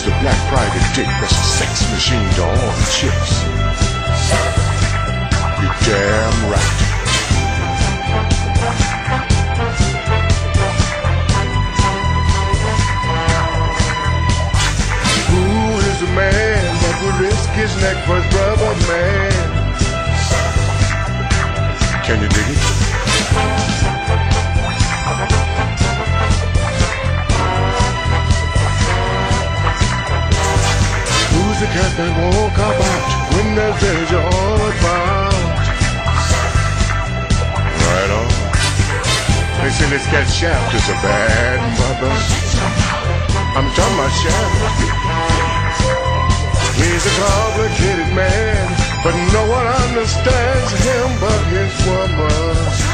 Who's the black private dick that's a sex machine to all the chicks? You're damn right. Who is the man that would risk his neck for his brother, man? Can you dig it? Who's the cat that won't come out when there's danger all about? Right on. They say this cat Shaft is a bad mother. I'm talking about Shaft. He's a complicated man, but no one understands him but his woman.